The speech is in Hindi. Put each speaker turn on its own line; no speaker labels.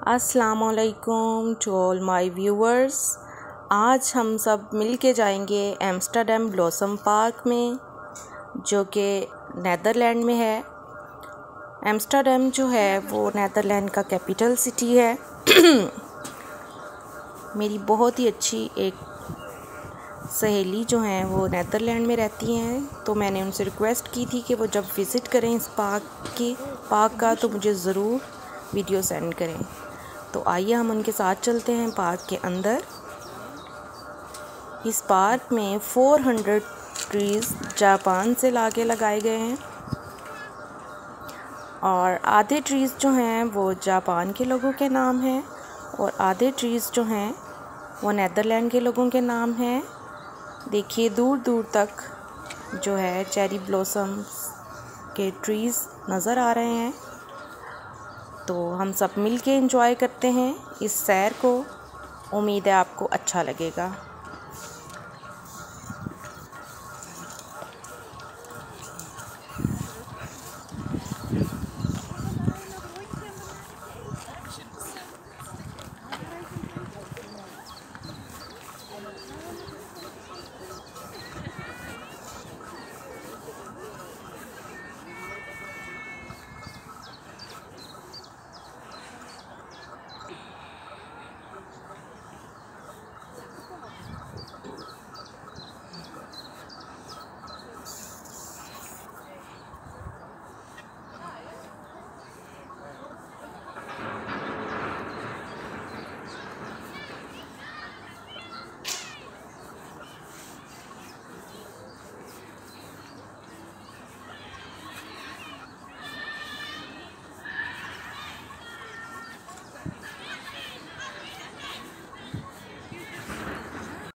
अस्सलामुअलैकुम टू ऑल माय व्यूअर्स। आज हम सब मिल के जाएंगे एम्स्टर्डम ब्लॉसम पार्क में, जो कि नीदरलैंड में है। एम्स्टर्डम जो है वो नीदरलैंड का कैपिटल सिटी है। मेरी बहुत ही अच्छी एक सहेली जो हैं वो नीदरलैंड में रहती हैं, तो मैंने उनसे रिक्वेस्ट की थी कि वो जब विज़िट करें इस पार्क का तो मुझे ज़रूर वीडियो सेंड करें। तो आइए हम उनके साथ चलते हैं पार्क के अंदर। इस पार्क में 400 ट्रीज़ जापान से लाके लगाए गए हैं और आधे ट्रीज़ जो हैं वो जापान के लोगों के नाम हैं और आधे ट्रीज़ जो हैं वो नीदरलैंड के लोगों के नाम हैं। देखिए दूर दूर तक जो है चेरी ब्लॉसम्स के ट्रीज़ नज़र आ रहे हैं। तो हम सब मिल के एंजॉय करते हैं इस सैर को। उम्मीद है आपको अच्छा लगेगा।